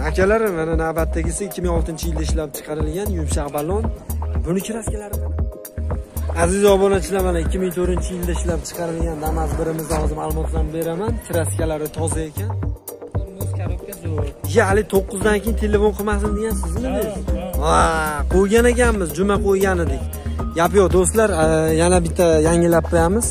Akalarim, mana navbatdagisi 2006-yilda ishlab chiqarilgan yumshoq ballon. Buni kiraskalari. Aziz obunachilar, mana 2004-yilda ishlab chiqarilgan Damas birimizni hozir ma'lumotlarni beraman. Kiraskalari toza ekan. Muz korobka zo'r. Hali 9 dan keyin telefon qilmasin degan sizmi? Ha, qo'ygan ekanmiz, juma qo'ygan edik. Gap yo'q do'stlar, yana bitta yangilab qo'yamiz.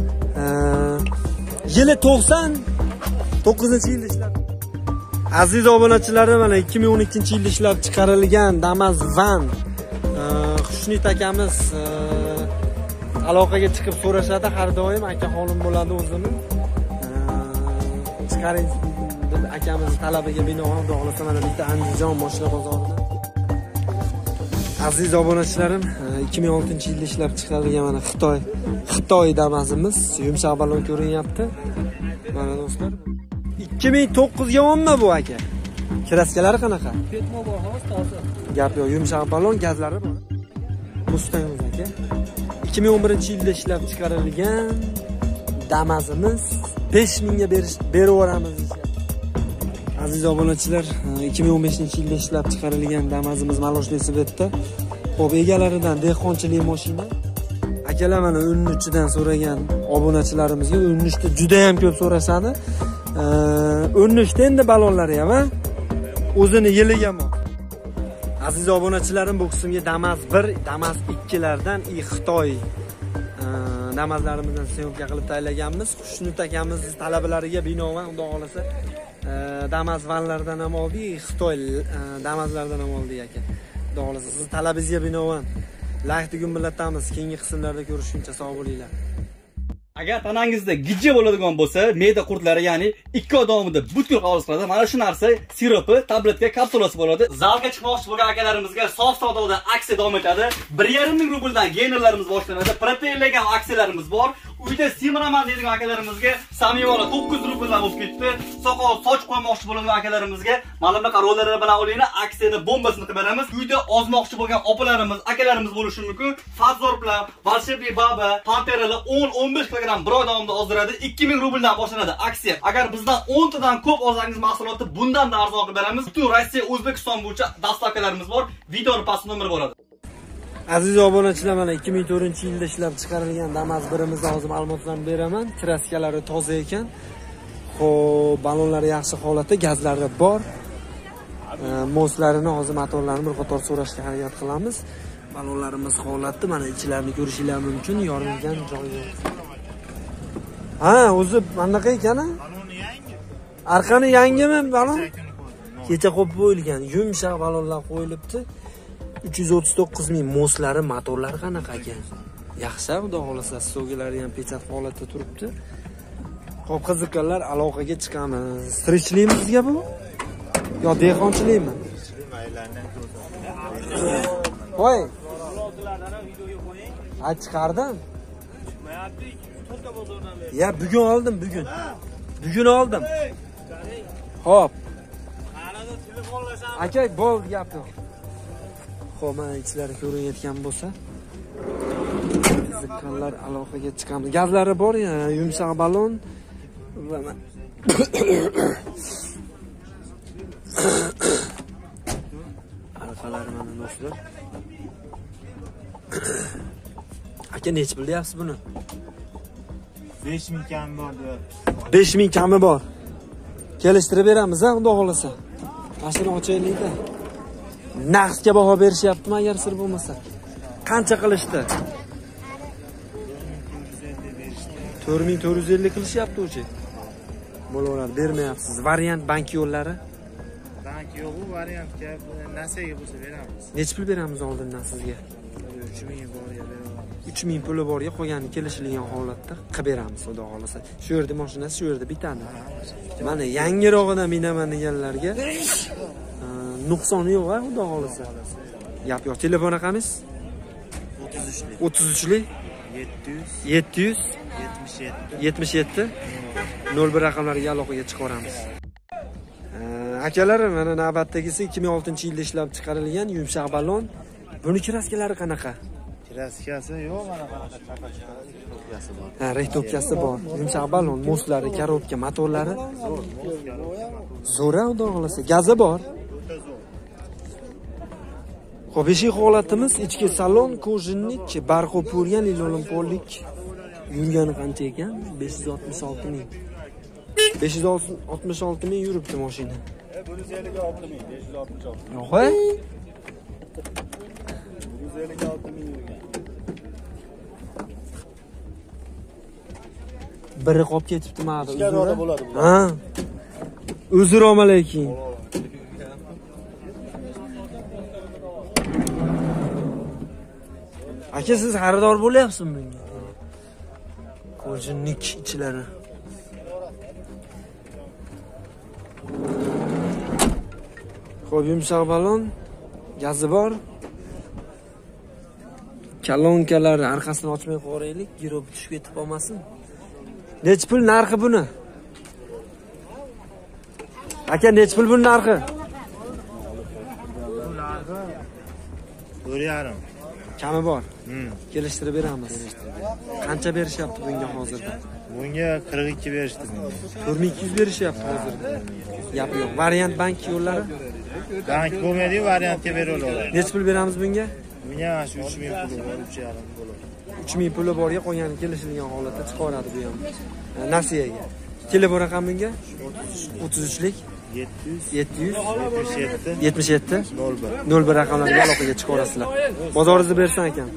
Yili 99-yilda ishlab. Aziz obunachilarim, mana 2012-yilda ishlab chiqarilgan Damas van. Xushnud akamiz aloqaga chiqib so'rashadi har doim, aka xolim bo'ladi o'zini. Chiqaring deb akamiz talabiga binoan xudo xolasa mana bitta Andijon mashina bozoridan. Aziz obunachilarim, 2006-yilda ishlab chiqarilgan mana Xitoy Damasimiz yumshoq ballon ko'rinyapti. Mana do'stlar, 2009ga 10mi bu aka? Kiraskalari qanaqa? Ketmo bor, hozir toza. Gap yo'q, yumshoq ballon, gazlari bor. Mustang aka. 2011-yilda ishlab chiqarilgan Damasimiz 5000 ga beraveramiz. Aziz obunachilar, 2015-yilda ishlab chiqarilgan Damasimiz Maloshli Svetda. Xo'p, egalaridan dehqonchilik mashina. Akalar mana 13dan so'ragan obunachilarimizga 13da juda ham ko'p so'rashadi. 13da endi ballonlari ham, o'zini yiliga mo. Aziz obunachilarim, bu qismga Damas 1, Damas 2lardan Xitoy Damaslarimizni syomka qilib tayyorlaganmiz. Xushnud akamiz talablariga binoan xudo xolasa Damas vanlardan ham oldik, Xitoy Damaslardan ham oldik aka. Xudo xolasa siz talabingizga binoan like gumbillatamiz. Keyingi qismlarda ko'rishguncha sog' bo'linglar. Agar tanangizda gijja bo'ladigan bo'lsa, me'da qurtlari, ya'ni 2 oy davomida butkul qabul qiladi. Mana shu narsa siropi, tabletka, kapsulasi bo'ladi. Zalga chiqmoqchi bo'lgan akalarimizga sof savdoda aksiya davom etadi. 1,5 ming rubldan geynerlarimiz boshlanadi. Proteinlagan aksiyalarimiz bor. Uyda simiraman deydigan akalarimizga samimona 900 rubldan o'tib ketdi. Soqol soch qo'ymoqchi bo'lgan akalarimizga mana bunaqa rollar bilan olinglar, aksiyani bombasini qilib beramiz. Uyda ozmoqchi bo'lgan opalarimiz, akalarimiz bo'lishi mumkin. Fazor bilan Valshebi baba, Panteralar 10-15 kg bir oy davomida ozdiradi. 2000 rubldan boshlanadi aksiya. Agar bizdan 10 tadan ko'p olsangiz mahsulotni bundan da arzon qilib beramiz. Butun Rossiya, O'zbekiston bo'yicha dastavkalarimiz bor. Videoni past nomeri bo'ladi. Aziz obunachilar, mana 2004-yilda ishlab chiqarilgan Damas birimizni hozir ma'lumotlarni beraman. Kiraskalari toza ekan. Xo'p, ballonlari yaxshi holatda, gazlari bor. Moslarini hozir motorlarini bir qator so'rashga harakat qilamiz. Ballonlarimiz holatda, mana ichlarini ko'rishinglar mumkin, yorilgan joyi. Ha, o'zi qanaqa ekan? Balloni yangi. Arqani yangimi ballon? Kecha qo'yib qo'yilgan, yumshoq ballonlar qo'yilibdi. 339 ming moslari, motorlari qanaqa ekan? Yaxshi, xudo xolasa, stogilari ham pechat holatda turibdi. Xo'p, qiziqqanlar aloqaga chiqamiz. Tirikchiligimizga bu? Yo dehqonchilikmi? Voy. Ha, chiqardim. Ya bugun oldim, bugun. Bugun oldim. Xo'p. Aka, bo'ldi gap yo'q. Xo'p, mana ichlari ko'rinayotgan bo'lsa, qiziqqanlar aloqaga chiqamiz. Gazlari bor, yumshoq ballon va arqalari mana do'stlar. Aka, nech pul deyapsiz buni? 5000 kami bor deyapti. 5000 kami bor. Kelishtirib beramiz, xudo xolasa. Mashina ochaylik-da. Naqdga baho berishyaptimi agar sir bo'lmasa? Qancha qilishdi? 4450 qilishyapti o'chi. Bo'laveradi, bermayapsiz. Variant bank yo'llari? Bank yo'q, u variantga nasiyaga bo'lsa beramiz. Nech pul beramiz oldindan sizga? 3000 borga beramiz. 3000 puli borga qolganini kelishilgan holatda qilib beramiz, xudo xolasa. Shu yerda mashinasi, shu yerda bitadi. Mana yangirog'idan minaman deganlarga nuqsoni yo'q, xudo xolasa. Gap yo'q. Telefon raqamingiz? 33lik 700 77 01 raqamlariga aloqaga chiqaramiz. Akalarim, mana navbatdagisi 2006-yilda ishlab chiqarilgan yumshoq ballon. Buni kiraskalari qanaqa? Kiraskasi yo'q, mana qanaqa chapa-chapa bor. Ha, rektopkasi bor. Yumshoq ballon, moslari, korobka, motorlari zo'r, xudo xolasa. Gazi bor. Xo'p, eshik holatimiz ichki salon, kojinnik, barqo bo'lgan lilolin pollik yurgani qancha ekan? 566 ming. 566 ming yuribdi mashina. Bunisi 56 ming, 566. Yo'q. 156 ming yurgan. Biri qolib ketibdi mana bu. Ichkarida bo'ladi bu. Ha. Uzr alaykum. Aka, siz xaridor bo'lyapsizmi bunga? Kojinnik ichlari. Xo'p, yumshoq balon, gazi bor. Kalonkalar orqasini ochmay qo'yaylik, girib tushib ketib qolmasin. Nech pul narxi buni? Aka, nech pul buni narxi? 4,5. Kami bor. Kelishtirib beramiz. Qancha berishyapti bunga hozirda? Bunga 42 berishdi. 4200 berishyapti hozirda. Gap yo'q. Variant bank yo'llari? Bank bo'lmaydi, variantga beraveradi. Nech pul beramiz bunga? Bunga 3000 puli bor, 3,5 bo'ladi. 3000 puli borga qo'ygan kelishilgan holatda chiqaradi bu ham. Nasiyaga. Telefon raqaminga 33lik 700 77 01 raqamlarga aloqaga chiqarasizlar. Bozoringizni bersan ekan.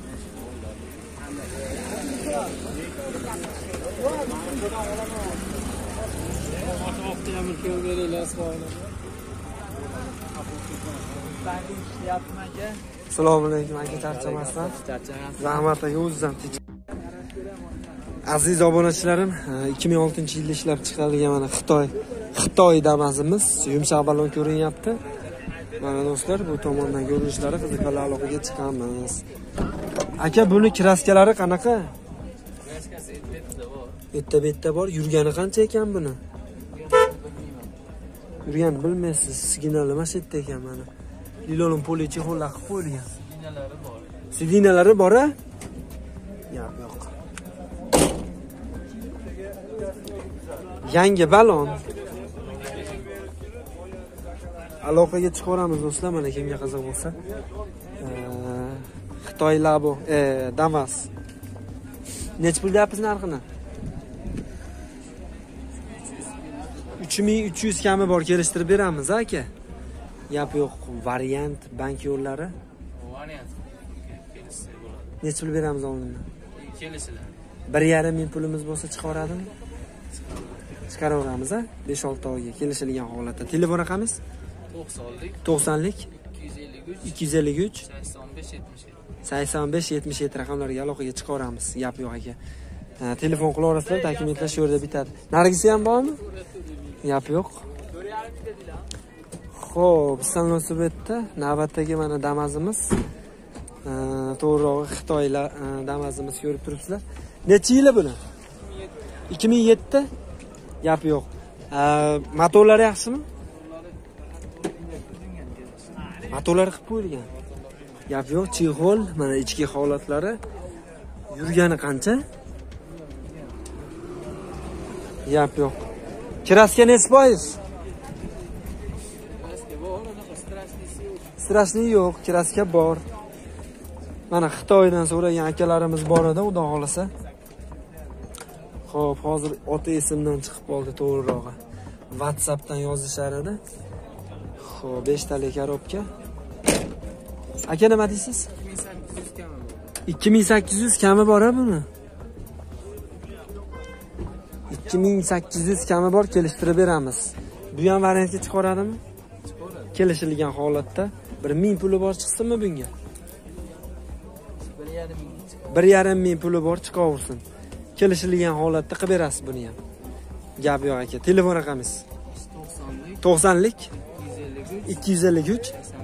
Assalomu alaykum aka, charchamasdan. Rahmat aka, o'zingizdan tinch. Aziz obunachilarim, 2006-yilda ishlab chiqarilgan mana Xitoy Damas'imiz yumshoq balon ko'rinyapti. Mana do'stlar, bu tomondan ko'rinishlari qiziqarli aloqaga chiqamiz. Aka, buni kraskalari qanaqa? Kraskasi Bitta bor. Yurgani qancha ekan buni? Yurgani bilmaysiz, signali mana shu yerda ekan mana. Lilolin polichi qo'llar qilib qo'yilgan. Sidinalari bor. Sidinalari bor-a? Yo'q. Yangi balon. Aloqaga chiqaramiz do'stlar, mana kimga qiziq bo'lsa. Xitoy Labo, Damas. Nech pul deyapsiz narxini? 3300 kami bor, kelishtirib beramiz aka. Gap yo'q, variant bank yo'llari. Variant. Kelishsa bo'ladi. Nech pul beramiz oldindan? Kelishlar. 1,5 ming pulimiz bo'lsa chiqaradimi? Chiqaraveramiz, 5-6 oyga kelishilgan holatda. Telefon raqamingiz? 90lik 253 85 77 raqamlarga aloqaga chiqaramiz. Gap yo'q aka. Telefon qilaverasizlar, dokumentlar shu yerda bitadi. Nargisi ham bormi? Gap yo'q. Xo'p, munosabatda navbatdagi mana Damas'imiz. To'g'rirog'i Xitoylar Damas'imiz ko'rib turibsizlar. Necha yili buni? 2007. Gap yo'q. Motorlari yaxshimi? Motorlari qilib qo'yilgan. Gap yo'q, chexol, mana ichki holatlari. Yurgani qancha? Gap yo'q. Kraska nech foiz? Strashni yo'q, kraska bor. Mana Xitoydan so'ragan akalarimiz bor edi, xudo xolasa. Xo'p, hozir ota esimdan chiqib qoldi to'g'rirog'i. WhatsAppdan yozishar edi. Xo'p, 5 talik karobka. Aka, nima deysiz? 2800 kami bor. 2800 kami bor-a buni? 2800 kami bor, kelishtirib beramiz. Bu ham variantga chiqaradimi? Chiqaradi. Kelishilgan holatda 1000 puli bor chiqsinmi bunga? 1,5 ming puli bor chiqaversin. Kelishilgan holatda qilib berasiz buni ham. Gap yo'q aka. Telefon raqamingiz? 90lik 253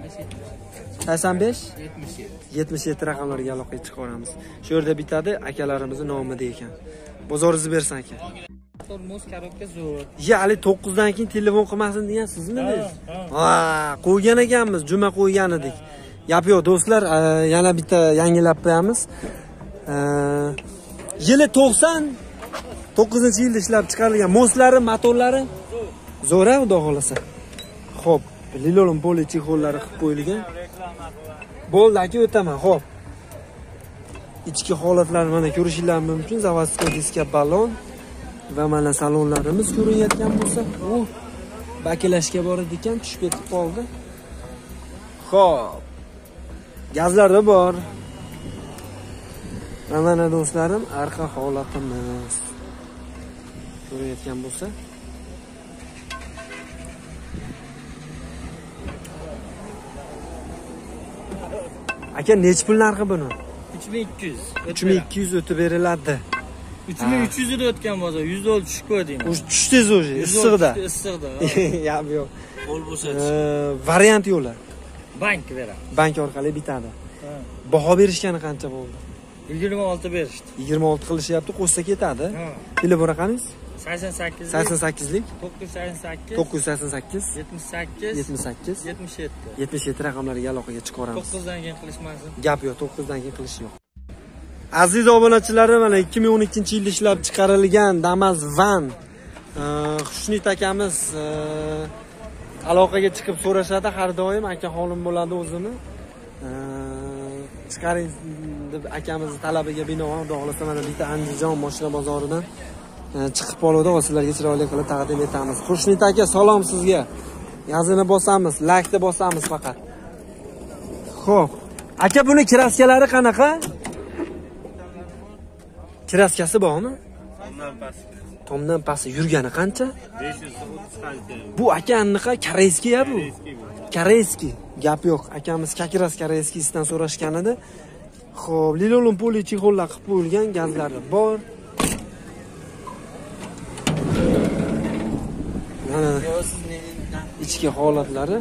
85 77 raqamlarga aloqaga chiqaramiz. Shu yerda bitadi, akalarimizning nomida ekan. Bozoringizni bersan aka. Tormoz korobka zo'r. Ya, hali 9 dan keyin telefon qilmasin degan sizmi? Ha, qo'ygan ekanmiz, juma qo'ygan edik. Gap yo'q do'stlar, yana bitta yangilab qo'yamiz. Yili 99-yilda ishlab chiqarilgan moslari, motorlari zo'r, xudo xolasa. Xo'p, Lilolin polichi qo'llari qilib qo'yilgan. Bo'ldi aka, o'taman. Xo'p. Ichki holatlarni mana ko'rishingiz mumkin. Zavодской diska balon va mana salonlarimiz ko'rinayotgan bo'lsa, u bakilashga bor ekan, tushib ketib qoldi. Xo'p. Gazlarda bor. Mana do'stlarim, arqa holatimiz ko'rayotgan bo'lsa, aka nech pul narxi buni? 3200. 3200 o'tib beriladi. 3300 da o'tgan bozor, 100 dollar tushib ko'rdingmi? Tushdingiz o'zi, issiqda. Issiqda. Yo'q. Qo'l bo'lsa. Variant yo'li. Bank beradi. Bank orqali bitadi. Baho berishgani qancha bo'ldi? 26 berishdi. 26 qilishyapti, qo'shsa ketadi. Telefon raqamingiz? 88 88lik 988 988 78 78 77 77 raqamlarga aloqaga chiqaramiz. 9dan keyin qilishmasin. Gap yo'q, 9dan keyin qilish yo'q. Aziz obunachilarim, mana 2012-yilda ishlab chiqarilgan Damas van Xushnud akamiz aloqaga chiqib so'rashadi har doim, aka holim bo'ladi o'zini. Chiqaring deb akamizning talabiga binoan xudo xolasa mana bitta Andijon mashina bozoridan chiqib qoluvdi. Sizlarga chiroyli qilib taqdim etamiz. Xushnud aka, salom sizga. Yazini bosamiz, laykni bosamiz faqat. Xo'p. Aka, buni kraskalari qanaqa? Kraskasi bormi? Tomdan pasti yurgani qancha? 530 qancha. Bu aka anaqa koreyskiya bu. Koreyski. Gap yo'q. Akamiz Kakras koreyskisidan so'rashgan edi. Xo'p, lilolum poli chexollar qilib qo'yilgan, gazlari bor. Mana ichki holatlari.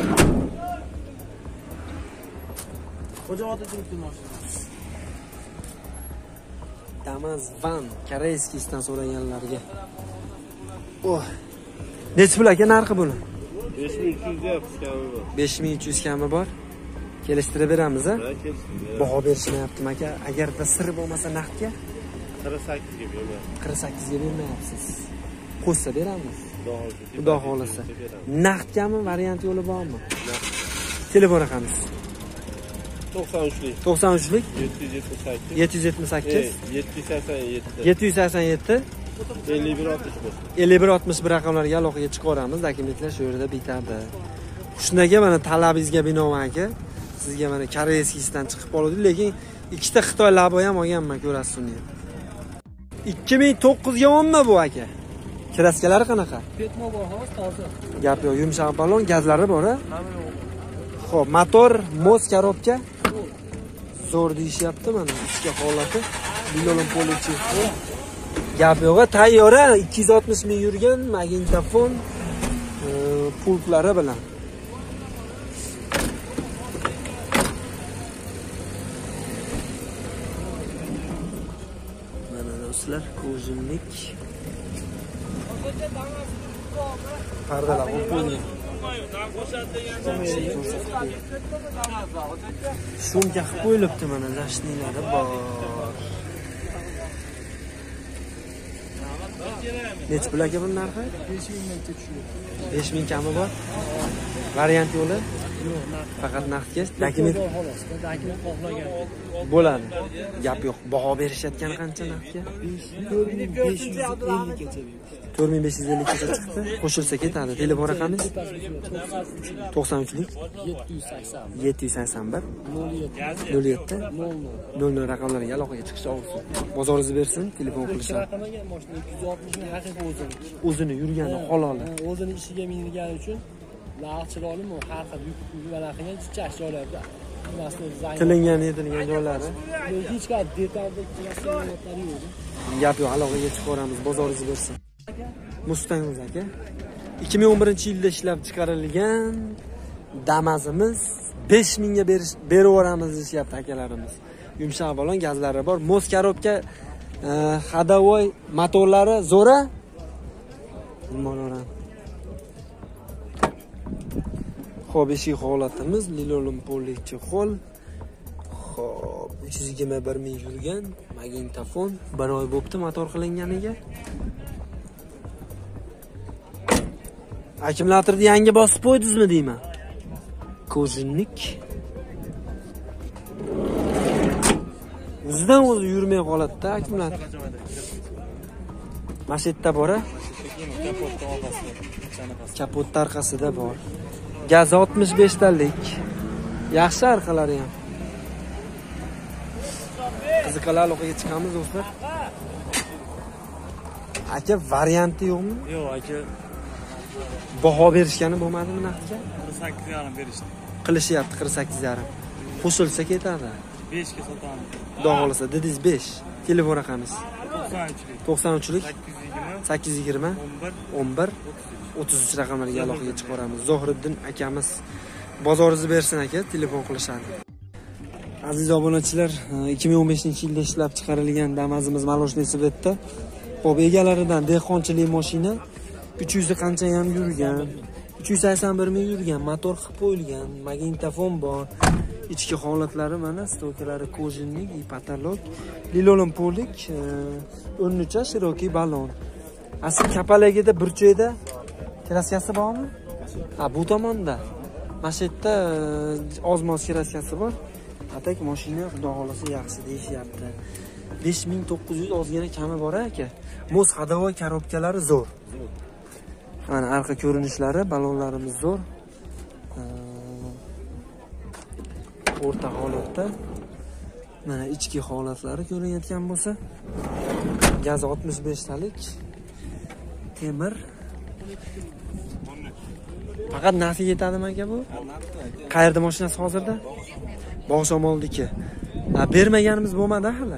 Damas van koreyskisidan so'raganlarga. Oh. Necha pul aka narxi buni? 5300 yapsiz kami bor. 5300 kami bor. Kelishtirib beramiz, a? Baho berishmayaptim aka. Agarda sir bo'lmasa naqdga 48 ga bermayapsiz. 48 ga bermayapsiz. Qo'shsa beramiz. Xudo xolasa. Naqdgami, variant yo'li bormi? Telefon raqamingiz? 93lik 93lik 778 787 787 787 5161 raqamlarga aloqaga chiqaramiz. Dokumentlar shu yerda bitadi. Shundaga mana talabingizga binoan aka, sizga mana koreyskisidan chiqib qoldi, lekin ikkita Xitoy labo ham olganman, ko'rasiz uni. 2009 ga 10 mi bu aka? Kraskalari qanaqa? Ketmo baho toza. Gap yo'q, yumshoq balon, gazlari bor, a? Xo'p, motor, moz, korobka zo'r deyishyapti mana ichki holati. Bilolon polichi. Gap yo'q, tayyora 260 ming yurgan magnitofon pultlari bilan. Mana do'stlar, ko'zimlik. Pardalar qo'yilgan. Shumka qilib qo'yilibdi mana, lashnilari bor. Necha pul aka buning narxi? 5000 mingcha tushdi. 5000 kami bor. Variant yo'li? Yo'q, faqat naqdga. Dokument xohlagan bo'ladi. Gap yo'q. Baho berishayotgani qancha naqdga? 4550 gacha. 4550 gacha chiqdi. Qo'shilsa ketadi. Telefon raqamingiz? 93lik 781 07 00 raqamlariga aloqaga chiqish olsin. Bozoringizni bersin, telefon qilishadi. Raqamaga mashina 260 ming haqiqiy o'zini yurgani haloli. O'zini ishiga mingani uchun narx chiroyli, har xil yuk va qilgan chichash joylarda. Tilingan yetilgan joylari. Hech qanday detalda klassifikatsiyalar yo'q. Gap yo'q, aloqaga chiqaramiz, bozoringizni bersin. Mustang aka. 2011-yilda ishlab chiqarilgan Damasimiz 5000 ga berib yuboramiz deyapti akalarimiz. Yumshoq balon, gazlari bor, moz korobka, hadavoy motorlari zo'ra. Mana Xo'p, eshik holatimiz lilolum polichi xol. Xo'p, 321 ming yurgan magnitofon, 1 oy bo'pti motor qilinganiga. Akkumulyatorni yangi bosib qo'ydingizmi deyman? Ko'zinlik o'zidan o'zi yurmay qoladi-da, akumulyator. Mana shu yerda bor-a? Kapotda orqasida bor. Gaz 65 talik. Yaxshi orqalari ham. Qiziqlar aloqaga chiqamiz do'stlar. Aka, varianti yo'qmi? Yo'q, aka. Baho berishgani bo'lmadimi naqdga? 48,5 berishdi. Qilishyapti 48,5. Qo'shilsa ketadi. 5 ga sotamiz. Xudo xolasa, dedingiz 5. Telefon raqamingiz 93lik 820 11 33 raqamlarga aloqaga chiqaramiz. Zohiriddin akamiz bozoringizni bersin aka, telefon qilishadi. Aziz obunachilar, 2015-yilda ishlab chiqarilgan Damazimiz Maloshniy Svetda. Xo'p, egalaridan dehqonchilik mashina 300 qancha ham yurgan, 381 ming yurgan, motor qilib qo'yilgan, magnitofon bor. Ichki holatlari mana stokalari kojinlik, patolog, lilolon polik, 13 shiroki balon. Asl kapaligida burchakda kraskasi bormi? Ha, bu tomonda. Mana shu yerda ozmoz kraskasi bor. Atak mashina xudo xolasa yaxshi deyishyapti. 5900 ozgina kami bor aka. Muz hadovoy korobkalari zo'r. Mana arqa ko'rinishlari, balonlarimiz zo'r. O'rta holatda. Mana ichki holatlari ko'rinayotgan bo'lsa, gaz 65 talik. Temir. Faqat nafi yetadimi aka bu? Qayerda mashinasi hozirda? Bog'shamoldiki. Bermaganimiz bo'lmadi hali.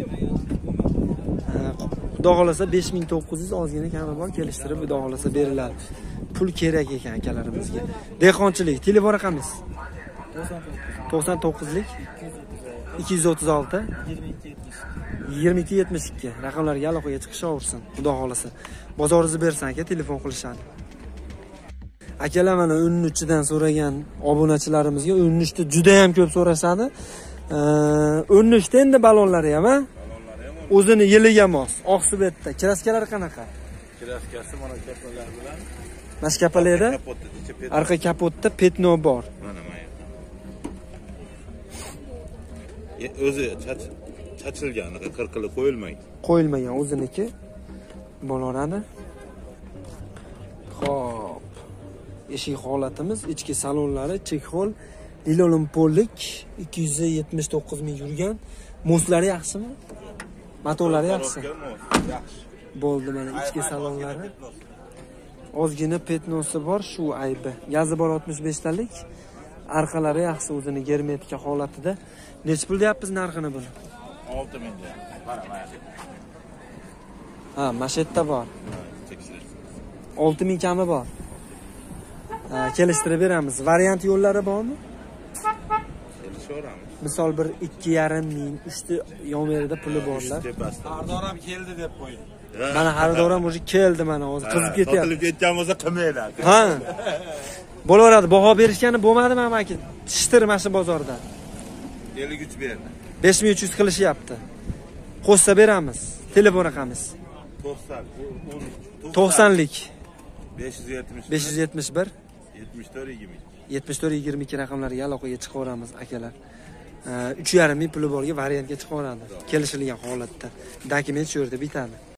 Xudo xolasa 5900 ozgina kami bor, kelishtirib xudo xolasa beriladi. Pul kerak ekan akalarimizga. Dehqonchilik, telefon raqamingiz 99lik 236 2272 raqamlarga aloqaga chiqishaversin. Xudo xolasa. Bozoringizni bersin aka, telefon qilishadi. Akalar mana 13 dan so'ragan obunachilarimizga 13 da juda ham ko'p so'rashadi. 13 da endi balonlari ham, ha? O'zini yiliga mos. Oqsibetda kraskalar qanaqa? Kraskasi mana kapalar bilan. Mana kapalarda arqa kapotda petno bor. Mana o'zi chachilgan, qirqilib Qo'yilmagan o'ziniki bo'laveradi. Xo'p. Eshik holatimiz, ichki salonlari, chek-hol, lilolon pollik 279 ming yurgan. Moslari yaxshimi? Motorlari yaxshi. Yaxshi. Bo'ldi, mana ichki salonlari. Ozgina petnosi bor, shu aybi. Gazi bor 65 talik. Arqalari yaxshi, o'zini germetika holatida. Necha pul deyapsiz narxini buni? 6 ming. Ha, mashetda bor. 6 ming kami bor. Kelishtirib beramiz. Variant yo'llari bormi? Kelishaveramiz. Misol bir 2,5 ming, 3 ta yomerida puli borlar. Xaridor keldi deb qo'ydi. Mana xaridor ham o'zi keldi, mana hozir qizib ketyapti. Sotilib ketgan bo'lsa qilmaylar. Ha. Bo'laveradi, baho berishgani bo'lmadimi amaki? Tishtir mana shu bozorda. 53 berdi. 5300 qilishyapti. Qo'shsa beramiz. Telefon raqamingiz 90lik 571 7422 raqamlarga aloqaga chiqaveramiz akalar. 3,5 ming puli borga variantga chiqaveradi. Kelishilgan holatda. Dokument shu yerda bitadi.